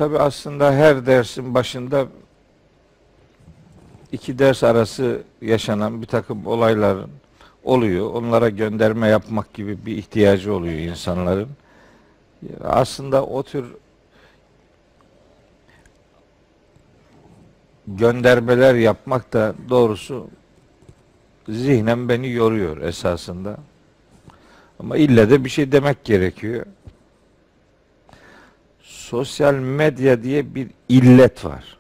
tabii aslında her dersin başında iki ders arası yaşanan bir takım olaylar oluyor. Onlara gönderme yapmak gibi bir ihtiyacı oluyor insanların. Aslında o tür göndermeler yapmak da doğrusu zihnen beni yoruyor esasında. Ama ille de bir şey demek gerekiyor. Sosyal medya diye bir illet var.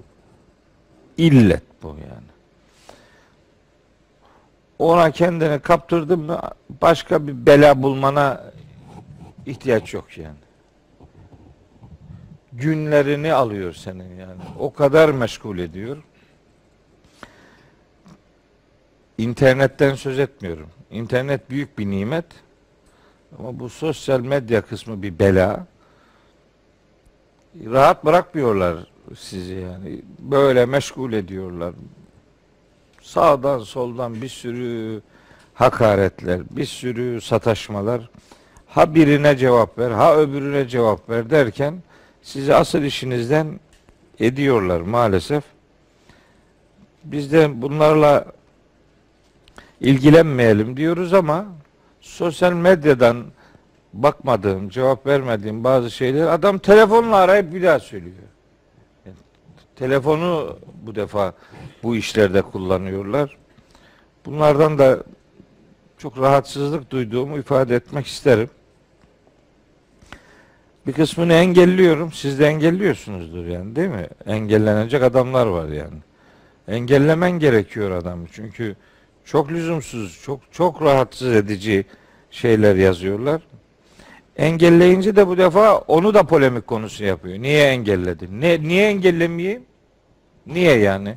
İllet bu yani. Ona kendini kaptırdın mı başka bir bela bulmana ihtiyaç yok yani. Günlerini alıyor senin yani. O kadar meşgul ediyor. İnternetten söz etmiyorum. İnternet büyük bir nimet. Ama bu sosyal medya kısmı bir bela. Rahat bırakmıyorlar sizi yani. Böyle meşgul ediyorlar. Sağdan soldan bir sürü hakaretler, bir sürü sataşmalar. Ha birine cevap ver, ha öbürüne cevap ver derken sizi asıl işinizden ediyorlar maalesef. Biz de bunlarla ilgilenmeyelim diyoruz ama sosyal medyadan bakmadığım, cevap vermediğim bazı şeyler adam telefonla arayıp bir daha söylüyor. Yani telefonu bu defa bu işlerde kullanıyorlar. Bunlardan da çok rahatsızlık duyduğumu ifade etmek isterim. Bir kısmını engelliyorum. Siz de engelliyorsunuzdur yani, değil mi? Engellenecek adamlar var yani. Engellemen gerekiyor adamı. Çünkü çok lüzumsuz, çok rahatsız edici şeyler yazıyorlar. Engelleyince de bu defa onu da polemik konusu yapıyor. Niye engelledin? Niye engellemeyeyim? Niye yani?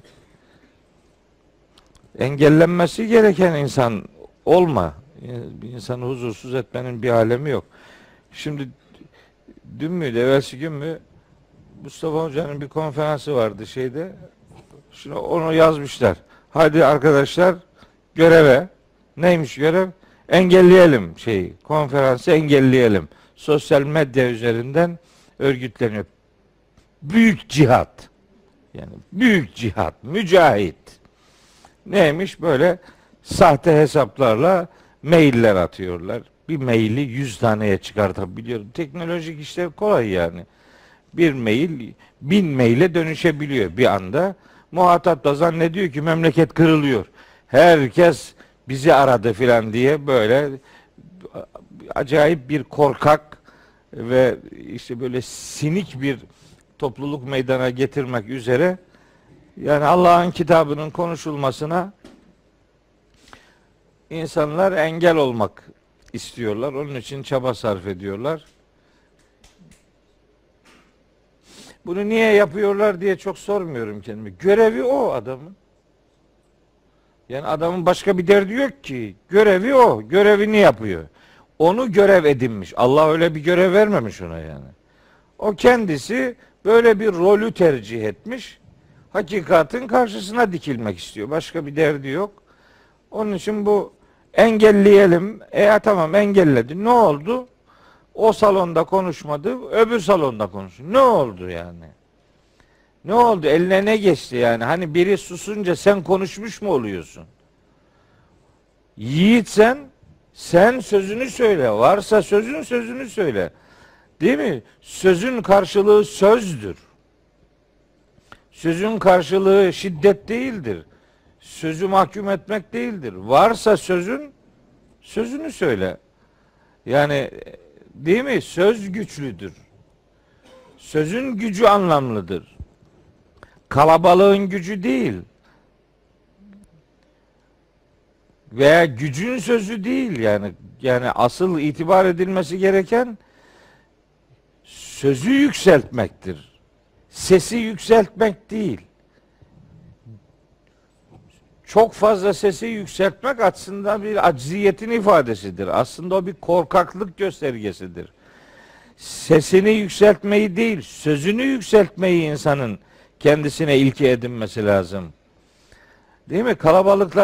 Engellenmesi gereken insan olma. Bir insanı huzursuz etmenin bir alemi yok. Şimdi dün müydü, evvelsi gün mü Mustafa Hoca'nın bir konferansı vardı şeyde. Şimdi onu yazmışlar. Hadi arkadaşlar göreve. Neymiş görev? Engelleyelim konferansı engelleyelim. Sosyal medya üzerinden örgütleniyor. Büyük cihat. Yani büyük cihat, mücahit. Neymiş böyle sahte hesaplarla mailler atıyorlar. Bir maili 100 taneye çıkartabiliyor. Teknolojik işler kolay yani. Bir mail 1000 maile dönüşebiliyor bir anda. Muhatap da zannediyor ki memleket kırılıyor. Herkes bizi aradı filan diye böyle acayip bir korkak ve işte böyle sinik bir topluluk meydana getirmek üzere yani Allah'ın kitabının konuşulmasına insanlar engel olmak istiyorlar. Onun için çaba sarf ediyorlar. Bunu niye yapıyorlar diye çok sormuyorum kendime. Görevi o adamın. Yani adamın başka bir derdi yok ki. Görevi o. Görevini yapıyor. Onu görev edinmiş. Allah öyle bir görev vermemiş ona yani. O kendisi böyle bir rolü tercih etmiş. Hakikatin karşısına dikilmek istiyor. Başka bir derdi yok. Onun için bu engelleyelim. Tamam engelledi. Ne oldu? O salonda konuşmadı. Öbür salonda konuştu. Ne oldu yani? Ne oldu? Eline ne geçti yani? Hani biri susunca sen konuşmuş mu oluyorsun? Yiğit sen sözünü söyle. Varsa sözünü söyle. Değil mi? Sözün karşılığı sözdür. Sözün karşılığı şiddet değildir. Sözü mahkum etmek değildir. Varsa sözünü söyle. Yani değil mi? Söz güçlüdür. Sözün gücü anlamlıdır. Kalabalığın gücü değil. Veya gücün sözü değil yani asıl itibar edilmesi gereken sözü yükseltmektir. Sesi yükseltmek değil. Çok fazla sesi yükseltmek aslında bir acziyetin ifadesidir. Aslında o bir korkaklık göstergesidir. Sesini yükseltmeyi değil, sözünü yükseltmeyi insanın kendisine ilke edinmesi lazım. Değil mi?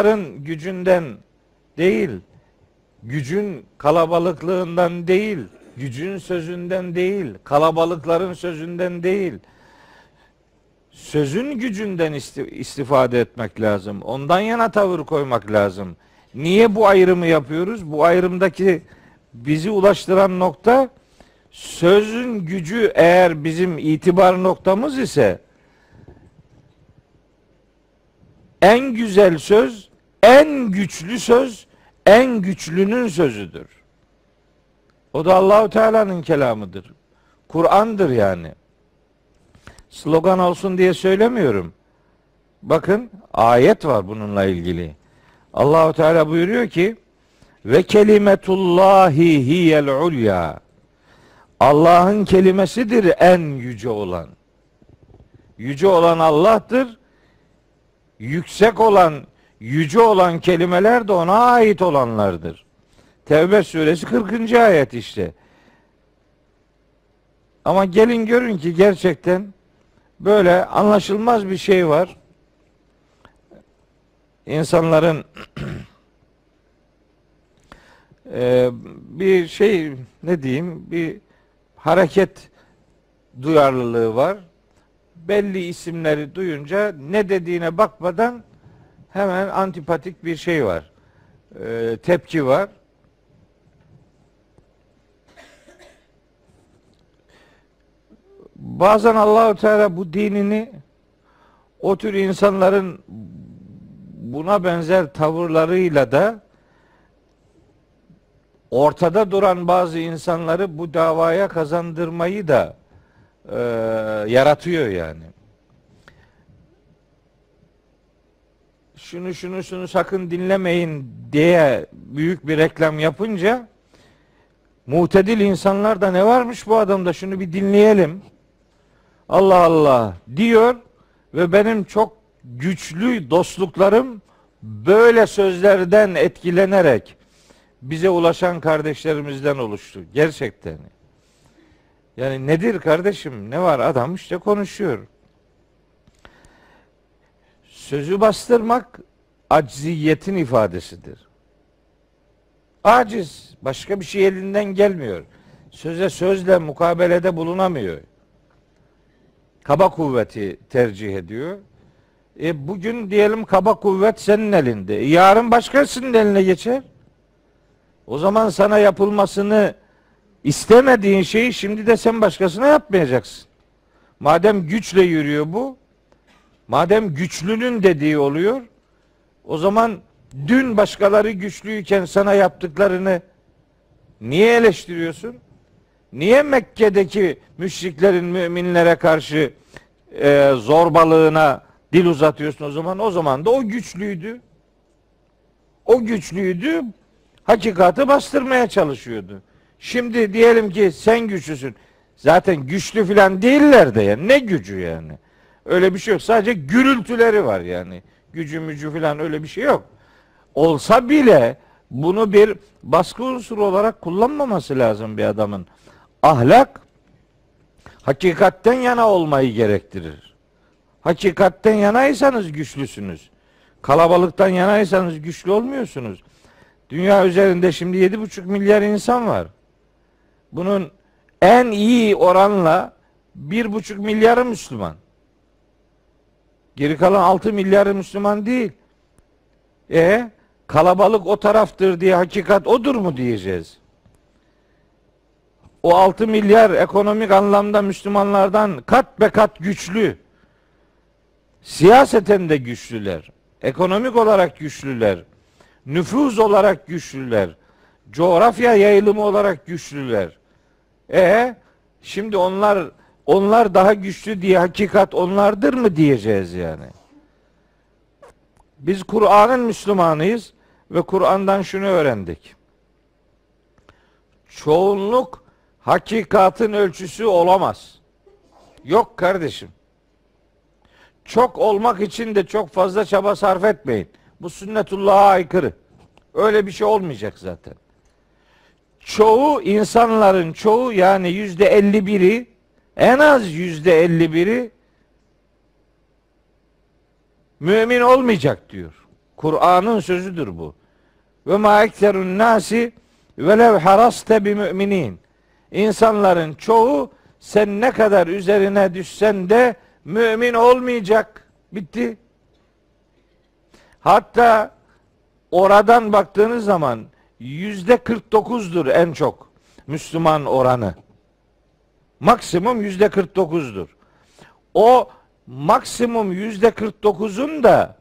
Kalabalıkların gücünden değil, gücün kalabalıklığından değil, Gücün sözünden değil, kalabalıkların sözünden değil. Sözün gücünden istifade etmek lazım. Ondan yana tavır koymak lazım. Niye bu ayrımı yapıyoruz? Bu ayrımdaki bizi ulaştıran nokta, sözün gücü eğer bizim itibar noktamız ise, en güzel söz, en güçlü söz, en güçlünün sözüdür. O da Allahu Teala'nın kelamıdır. Kur'an'dır yani. Slogan olsun diye söylemiyorum. Bakın ayet var bununla ilgili. Allahu Teala buyuruyor ki ve kelimetullahi hiyel ulya. Allah'ın kelimesidir en yüce olan. Yüce olan Allah'tır. Yüksek olan, yüce olan kelimeler de ona ait olanlardır. Tevbe suresi 40. ayet işte. Ama gelin görün ki gerçekten böyle anlaşılmaz bir şey var. İnsanların bir şey, ne diyeyim, bir hareket duyarlılığı var. Belli isimleri duyunca ne dediğine bakmadan hemen antipatik bir şey var. Tepki var. Bazen Allahu Teala bu dinini o tür insanların buna benzer tavırlarıyla da ortada duran bazı insanları bu davaya kazandırmayı da yaratıyor yani. Şunu sakın dinlemeyin diye büyük bir reklam yapınca mutedil insanlar da ne varmış bu adamda, şunu bir dinleyelim. Allah Allah diyor ve benim çok güçlü dostluklarım böyle sözlerden etkilenerek bize ulaşan kardeşlerimizden oluştu. Gerçekten. Yani nedir kardeşim? Ne var? Adam işte konuşuyor. Sözü bastırmak acziyetin ifadesidir. Aciz. Başka bir şey elinden gelmiyor. Söze sözle mukabelede bulunamıyor. Kaba kuvveti tercih ediyor. Bugün diyelim kaba kuvvet senin elinde. Yarın başkasının eline geçer. O zaman sana yapılmasını istemediğin şeyi şimdi de sen başkasına yapmayacaksın. Madem güçle yürüyor bu, madem güçlünün dediği oluyor, o zaman dün başkaları güçlüyken sana yaptıklarını niye eleştiriyorsun? Niye Mekke'deki müşriklerin müminlere karşı zorbalığına dil uzatıyorsun o zaman? O zaman da o güçlüydü. O güçlüydü, hakikati bastırmaya çalışıyordu. Şimdi diyelim ki sen güçlüsün. Zaten güçlü filan değiller de yani. Ne gücü yani? Öyle bir şey yok. Sadece gürültüleri var yani. Gücü mücü filan öyle bir şey yok. Olsa bile bunu bir baskı unsuru olarak kullanmaması lazım bir adamın. Ahlak hakikatten yana olmayı gerektirir. Hakikatten yanaysanız güçlüsünüz. Kalabalıktan yanaysanız güçlü olmuyorsunuz. Dünya üzerinde şimdi 7,5 milyar insan var. Bunun en iyi oranla 1,5 milyarı Müslüman. Geri kalan 6 milyarı Müslüman değil. Kalabalık o taraftır diye hakikat odur mu diyeceğiz? O 6 milyar ekonomik anlamda Müslümanlardan kat be kat güçlü. Siyaseten de güçlüler. Ekonomik olarak güçlüler. Nüfuz olarak güçlüler. Coğrafya yayılımı olarak güçlüler. Şimdi onlar daha güçlü diye hakikat onlardır mı diyeceğiz yani? Biz Kur'an'ın Müslümanıyız ve Kur'an'dan şunu öğrendik. Çoğunluk hakikatin ölçüsü olamaz. Yok kardeşim. Çok olmak için de çok fazla çaba sarf etmeyin. Bu sünnetullah'a aykırı. Öyle bir şey olmayacak zaten. İnsanların çoğu yani %51'i, en az %51'i mümin olmayacak diyor. Kur'an'ın sözüdür bu. Ve ma ekserun nasi velev haraste bi müminin. İnsanların çoğu sen ne kadar üzerine düşsen de mümin olmayacak. Bitti. Hatta oradan baktığınız zaman %49'dur en çok Müslüman oranı. Maksimum %49'dur. O maksimum %49'un da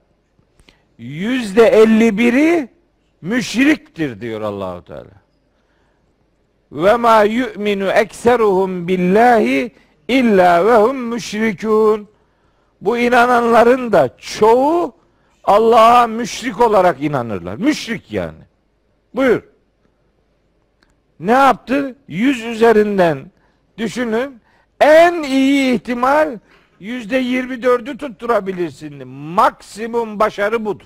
%51'i müşriktir diyor Allahu Teala. Ve ma yu'minu ekseruhum billahi illa ve hum müşrikun. Bu inananların da çoğu Allah'a müşrik olarak inanırlar. Müşrik yani. Buyur. Ne yaptı? 100 üzerinden düşünün. En iyi ihtimal %24'ü tutturabilirsin. Maksimum başarı budur.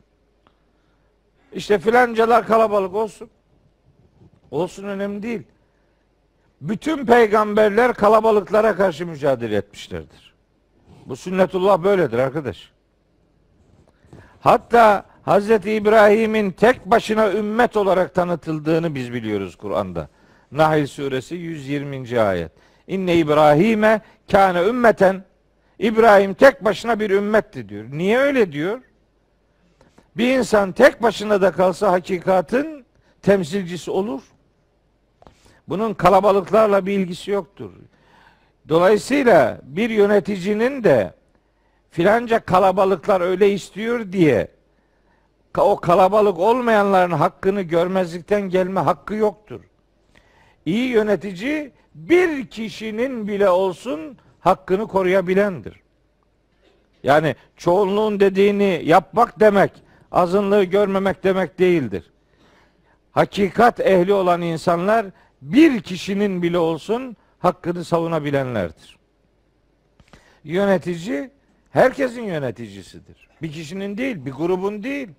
İşte filancalar kalabalık olsun. Olsun, önemli değil. Bütün peygamberler kalabalıklara karşı mücadele etmişlerdir. Bu sünnetullah böyledir arkadaş. Hatta Hazreti İbrahim'in tek başına ümmet olarak tanıtıldığını biz biliyoruz Kur'an'da. Nahl suresi 120. ayet. İnne İbrahim'e kâne ümmeten. İbrahim tek başına bir ümmetti diyor. Niye öyle diyor? Bir insan tek başına da kalsa hakikatin temsilcisi olur. Bunun kalabalıklarla bir ilgisi yoktur. Dolayısıyla bir yöneticinin de filanca kalabalıklar öyle istiyor diye o kalabalık olmayanların hakkını görmezlikten gelme hakkı yoktur. İyi yönetici bir kişinin bile olsun hakkını koruyabilendir. Yani çoğunluğun dediğini yapmak demek, azınlığı görmemek demek değildir. Hakikat ehli olan insanlar bir kişinin bile olsun hakkını savunabilenlerdir. Yönetici herkesin yöneticisidir. Bir kişinin değil, bir grubun değil.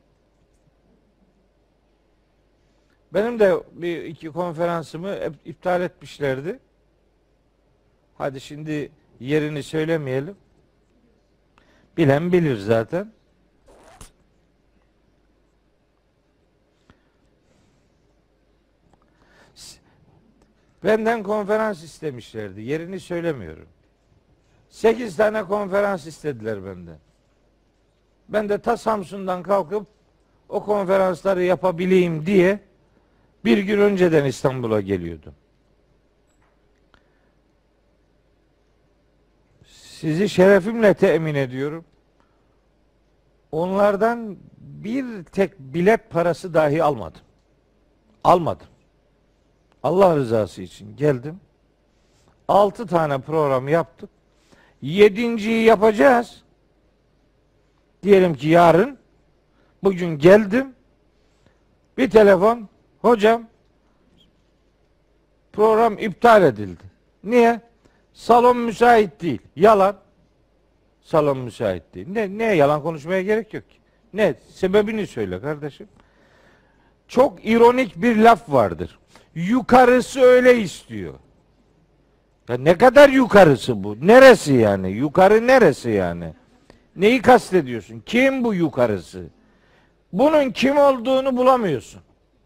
Benim de bir iki konferansımı iptal etmişlerdi. Hadi şimdi yerini söylemeyelim. Bilen bilir zaten. Benden konferans istemişlerdi. Yerini söylemiyorum. 8 tane konferans istediler benden. Ben de ta Samsun'dan kalkıp o konferansları yapabileyim diye bir gün önceden İstanbul'a geliyordum. Sizi şerefimle temin ediyorum. Onlardan bir tek bilet parası dahi almadım. Almadım. Allah rızası için geldim. 6 tane program yaptık. 7.'yi yapacağız. Diyelim ki yarın. Bugün geldim. Bir telefon. Hocam program iptal edildi. Niye? Salon müsait değil. Yalan. Salon müsait değil. Ne yalan konuşmaya gerek yok ki. Ne? Sebebini söyle kardeşim. Çok ironik bir laf vardır. Yukarısı öyle istiyor. Ya ne kadar yukarısı bu? Neresi yani? Yukarı neresi yani? Neyi kastediyorsun? Kim bu yukarısı? Bunun kim olduğunu bulamıyorsun.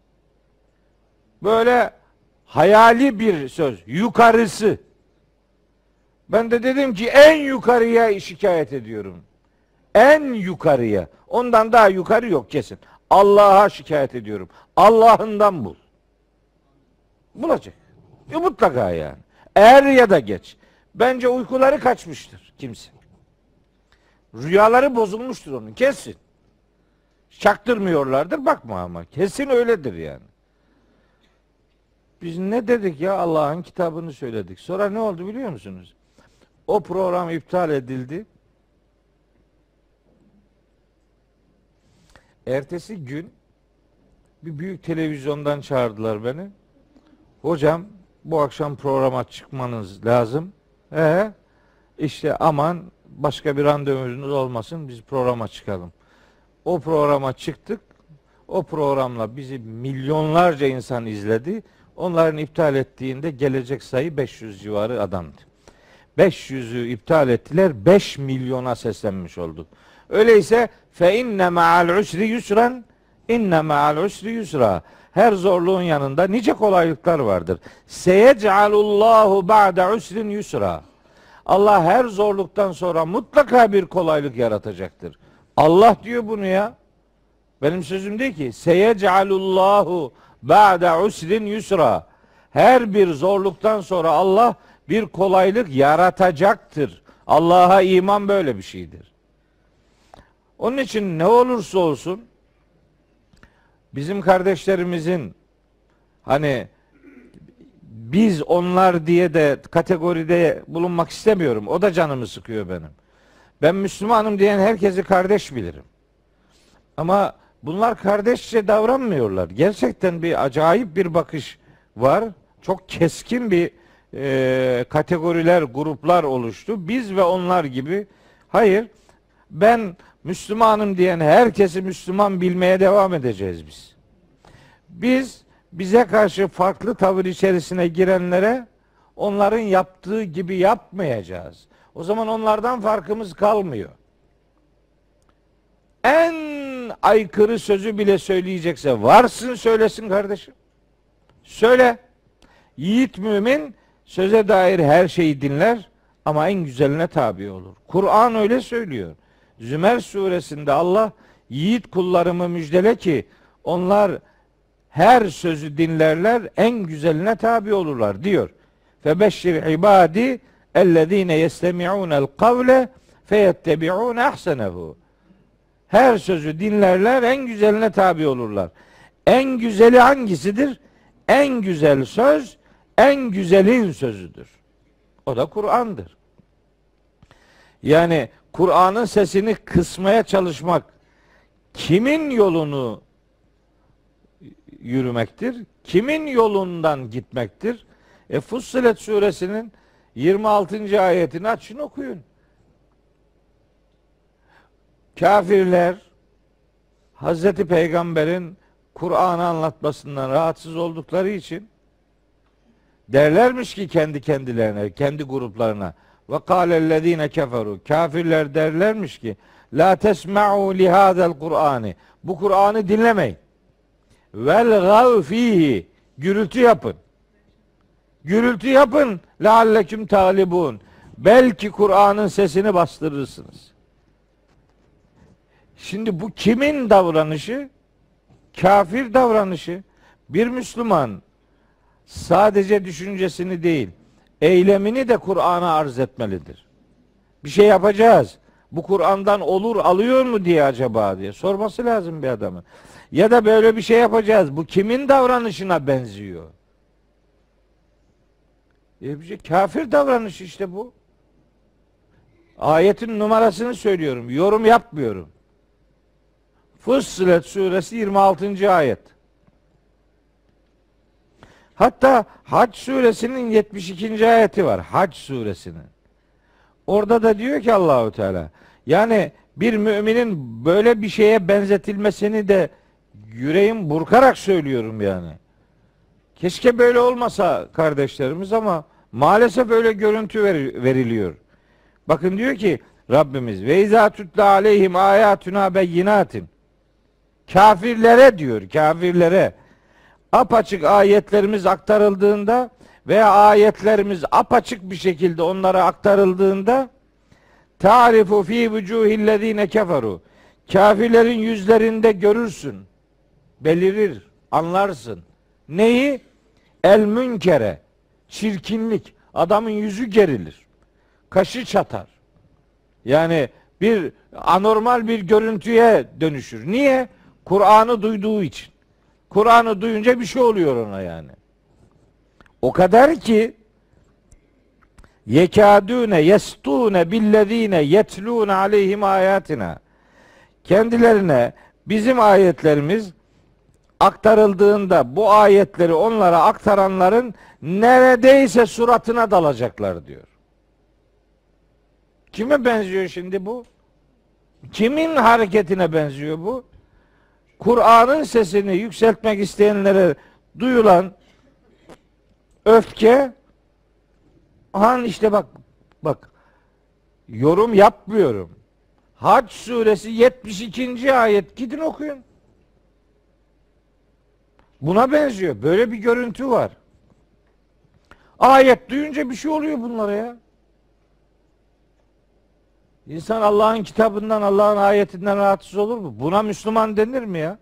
Böyle hayali bir söz. Yukarısı. Ben de dedim ki en yukarıya şikayet ediyorum. En yukarıya. Ondan daha yukarı yok kesin. Allah'a şikayet ediyorum. Allah'ından bul. Bulacak. Mutlaka yani. Er ya da geç. Bence uykuları kaçmıştır kimse. Rüyaları bozulmuştur onun. Kesin. Çaktırmıyorlardır. Bakma ama. Kesin öyledir yani. Biz ne dedik ya? Allah'ın kitabını söyledik. Sonra ne oldu biliyor musunuz? O program iptal edildi. Ertesi gün bir büyük televizyondan çağırdılar beni. Hocam bu akşam programa çıkmanız lazım. İşte aman başka bir randevunuz olmasın, biz programa çıkalım. O programa çıktık. O programla bizi milyonlarca insan izledi. Onların iptal ettiğinde gelecek sayı 500 civarı adamdı. 500'ü iptal ettiler. 5 milyona seslenmiş olduk. Öyleyse fe inne ma'al usri yusran, İnne ma'al usri yusra. Her zorluğun yanında nice kolaylıklar vardır. Seyec'alullahu ba'de usrin yusra. Allah her zorluktan sonra mutlaka bir kolaylık yaratacaktır. Allah diyor bunu ya. Benim sözüm değil ki. Seyec'alullahu ba'de usrin yusra. Her bir zorluktan sonra Allah bir kolaylık yaratacaktır. Allah'a iman böyle bir şeydir. Onun için ne olursa olsun bizim kardeşlerimizin hani biz onlar diye de kategoride bulunmak istemiyorum. O da canımı sıkıyor benim. Ben Müslümanım diyen herkesi kardeş bilirim. Ama bunlar kardeşçe davranmıyorlar. Gerçekten bir acayip bir bakış var. Çok keskin bir kategoriler, gruplar oluştu. Biz ve onlar gibi. Hayır, ben Müslümanım diyen herkesi Müslüman bilmeye devam edeceğiz biz. Biz bize karşı farklı tavır içerisine girenlere onların yaptığı gibi yapmayacağız. O zaman onlardan farkımız kalmıyor. En aykırı sözü bile söyleyecekse varsın söylesin kardeşim. Söyle. Yiğit mümin söze dair her şeyi dinler ama en güzeline tabi olur. Kur'an öyle söylüyor. Zümer suresinde Allah yiğit kullarımı müjdele ki onlar her sözü dinlerler, en güzeline tabi olurlar diyor. Febeşşir ibadi ellezine yestemi'unel kavle feyettebi'un ahsenehu. Her sözü dinlerler, en güzeline tabi olurlar. En güzeli hangisidir? En güzel söz, en güzelin sözüdür. O da Kur'an'dır. Yani Kur'an'ın sesini kısmaya çalışmak kimin yolunu yürümektir? Kimin yolundan gitmektir? Fussilet suresinin 26. ayetini açın okuyun. Kafirler Hazreti Peygamber'in Kur'an'ı anlatmasından rahatsız oldukları için derlermiş ki kendi kendilerine, kendi gruplarına ve kâlellezîne keferu, kafirler derlermiş ki la tesma'u lihâzel Kur'ani, bu Kur'an'ı dinlemeyin. Vel gav fihi, gürültü yapın. Gürültü yapın lealleküm talibun. Belki Kur'an'ın sesini bastırırsınız. Şimdi bu kimin davranışı? Kafir davranışı. Bir Müslüman sadece düşüncesini değil, eylemini de Kur'an'a arz etmelidir. Bir şey yapacağız. Bu Kur'an'dan olur alıyor mu diye acaba diye sorması lazım bir adamın. Ya da böyle bir şey yapacağız. Bu kimin davranışına benziyor? Bir şey, kafir davranışı işte bu. Ayetin numarasını söylüyorum. Yorum yapmıyorum. Fussilet suresi 26. ayet. Hatta Hac suresinin 72. ayeti var. Hac suresinin. Orada da diyor ki Allahu Teala, yani bir müminin böyle bir şeye benzetilmesini de yüreğim burkarak söylüyorum yani. Keşke böyle olmasa kardeşlerimiz ama maalesef öyle görüntü veriliyor. Bakın diyor ki Rabbimiz ve izâ tutla aleyhim âyâtuna beyinatin. Kafirlere diyor, kafirlere apaçık ayetlerimiz aktarıldığında veya ayetlerimiz apaçık bir şekilde onlara aktarıldığında ta'rifu fi vucuhillezine keferu, kafirlerin yüzlerinde görürsün, belirir, anlarsın. Neyi? El münkere, çirkinlik. Adamın yüzü gerilir. Kaşı çatar. Yani bir anormal bir görüntüye dönüşür. Niye? Kur'an'ı duyduğu için. Kur'an'ı duyunca bir şey oluyor ona yani. O kadar ki yekâdûne yestûne billezîne yetlûne aleyhim âyâtina. Kendilerine bizim ayetlerimiz aktarıldığında bu ayetleri onlara aktaranların neredeyse suratına dalacaklar diyor. Kime benziyor şimdi bu? Kimin hareketine benziyor bu? Kur'an'ın sesini yükseltmek isteyenlere duyulan öfke, işte bak yorum yapmıyorum. Hac suresi 72. ayet, gidin okuyun. Buna benziyor. Böyle bir görüntü var. Ayet duyunca bir şey oluyor bunlara ya. İnsan Allah'ın kitabından, Allah'ın ayetinden rahatsız olur mu? Buna Müslüman denir mi ya?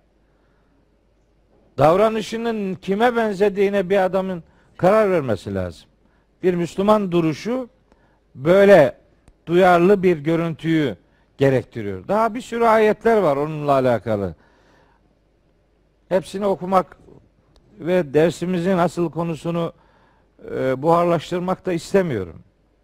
Davranışının kime benzediğine bir adamın karar vermesi lazım. Bir Müslüman duruşu böyle duyarlı bir görüntüyü gerektiriyor. Daha bir sürü ayetler var onunla alakalı. Hepsini okumak ve dersimizin asıl konusunu buharlaştırmak da istemiyorum.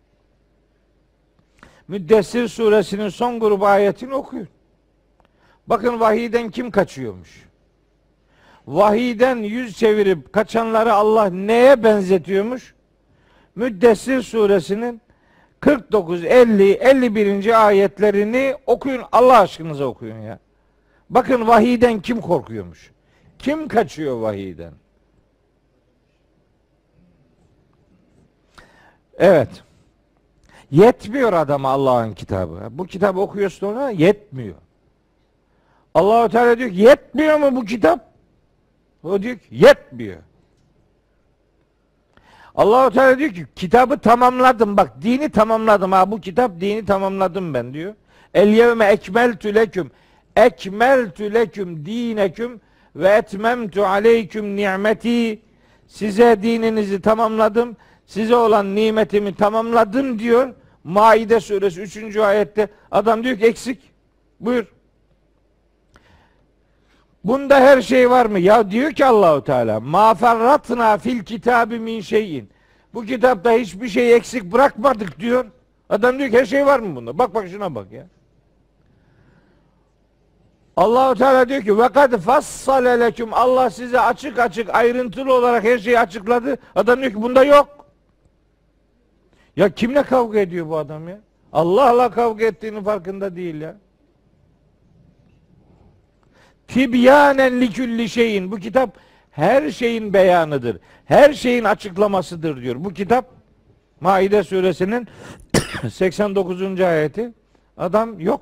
Müddessir suresinin son grubu ayetini okuyun. Bakın vahiyden kim kaçıyormuş? Vahiyden yüz çevirip kaçanları Allah neye benzetiyormuş? Müddessir suresinin 49, 50, 51. ayetlerini okuyun. Allah aşkınıza okuyun ya. Bakın vahiyden kim korkuyormuş? Kim kaçıyor vahiyden? Evet. Yetmiyor adama Allah'ın kitabı. Bu kitabı okuyorsun ona yetmiyor. Allah-u Teala diyor ki yetmiyor mu bu kitap? O diyor ki yetmiyor. Allah-u Teala diyor ki kitabı tamamladım. Bak dini tamamladım. Ha bu kitap dini tamamladım ben diyor. El yevme ekmeltü leküm. Ekmeltü leküm dineküm ve etmemtu aleyküm ni'meti. Size dininizi tamamladım. Size olan nimetimi tamamladım diyor. Maide suresi 3. ayette adam diyor ki eksik. Buyur. Bunda her şey var mı? Ya diyor ki Allahu Teala, "Ma ferratna fil kitabi min şeyin." Bu kitapta hiçbir şey eksik bırakmadık diyor. Adam diyor ki her şey var mı bunda? Bak şuna bak ya. Allahu Teala diyor ki ve kad fassale leküm. Allah size açık açık ayrıntılı olarak her şeyi açıkladı. Adam diyor ki bunda yok. Ya kimle kavga ediyor bu adam ya? Allah'la kavga ettiğinin farkında değil ya. Tibyanen likülli şeyin. Bu kitap her şeyin beyanıdır. Her şeyin açıklamasıdır diyor. Bu kitap Maide suresinin 89. ayeti. Adam yok.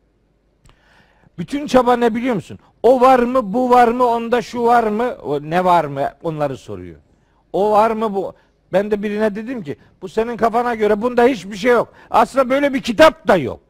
Bütün çaba ne biliyor musun? O var mı, bu var mı, onda şu var mı, o ne var mı onları soruyor. O var mı bu? Ben de birine dedim ki bu senin kafana göre bunda hiçbir şey yok. Aslında böyle bir kitap da yok.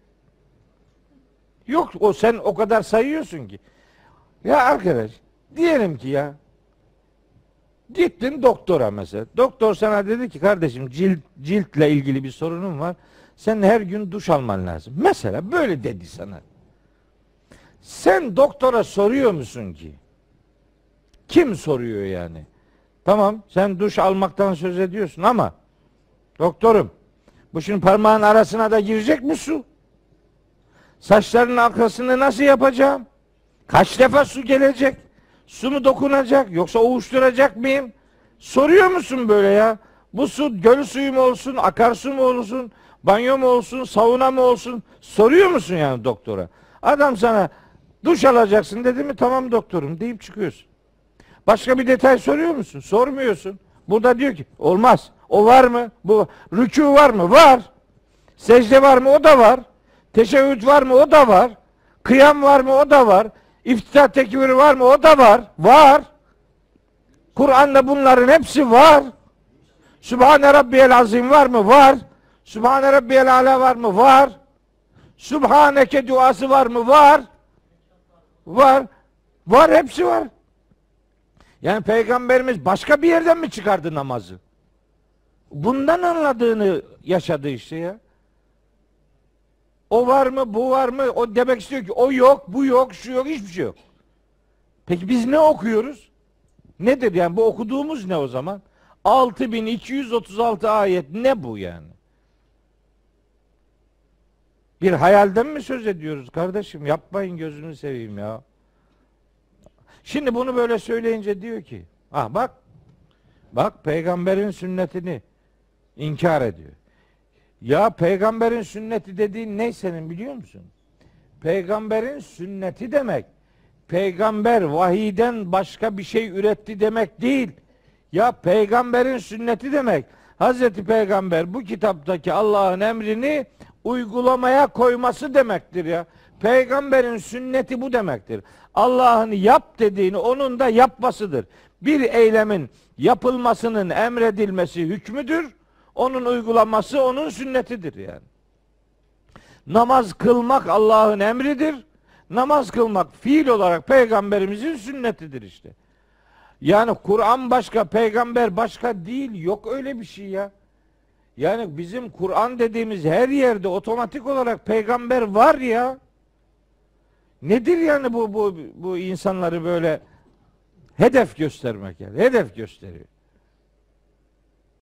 Yok o sen o kadar sayıyorsun ki. Ya arkadaş diyelim ki ya gittin doktora mesela. Doktor sana dedi ki kardeşim ciltle ilgili bir sorunun var. Sen her gün duş alman lazım. Mesela böyle dedi sana. Sen doktora soruyor musun ki? Kim soruyor yani? Tamam sen duş almaktan söz ediyorsun ama doktorum bu şimdi parmağın arasına da girecek mi su? Saçlarının arkasını nasıl yapacağım? Kaç defa su gelecek? Su mu dokunacak? Yoksa ovuşturacak mıyım? Soruyor musun böyle ya? Bu su göl suyu mu olsun? Akarsu mu olsun? Banyo mu olsun? Sauna mı olsun? Soruyor musun yani doktora? Adam sana duş alacaksın dedi mi? Tamam doktorum deyip çıkıyorsun. Başka bir detay soruyor musun? Sormuyorsun. Burada diyor ki olmaz. O var mı? Bu rükû var mı? Var. Secde var mı? O da var. Teşehhüd var mı? O da var. Kıyam var mı? O da var. İftitah tekbiri var mı? O da var. Var. Kur'an'da bunların hepsi var. Sübhane Rabbiyel Azim var mı? Var. Sübhane Rabbiyel Ala var mı? Var. Sübhaneke duası var mı? Var. Var. Var hepsi var. Yani Peygamberimiz başka bir yerden mi çıkardı namazı? Bundan anladığını yaşadı işte ya. O var mı, bu var mı? O demek istiyor ki o yok, bu yok, şu yok, hiçbir şey yok. Peki biz ne okuyoruz? Nedir yani bu okuduğumuz ne o zaman? 6236 ayet ne bu yani? Bir hayalden mi söz ediyoruz kardeşim? Yapmayın gözünü seveyim ya. Şimdi bunu böyle söyleyince diyor ki, bak peygamberin sünnetini inkar ediyor. Ya peygamberin sünneti dediğin ne senin biliyor musun? Peygamberin sünneti demek, peygamber vahiyden başka bir şey üretti demek değil. Ya peygamberin sünneti demek, Hazreti Peygamber bu kitaptaki Allah'ın emrini uygulamaya koyması demektir ya. Peygamberin sünneti bu demektir. Allah'ın yap dediğini onun da yapmasıdır. Bir eylemin yapılmasının emredilmesi hükmüdür. Onun uygulanması onun sünnetidir yani. Namaz kılmak Allah'ın emridir. Namaz kılmak fiil olarak peygamberimizin sünnetidir işte. Yani Kur'an başka, peygamber başka değil. Yok öyle bir şey ya. Yani bizim Kur'an dediğimiz her yerde otomatik olarak peygamber var ya. Nedir yani bu insanları böyle hedef göstermek yani? Hedef gösteriyor.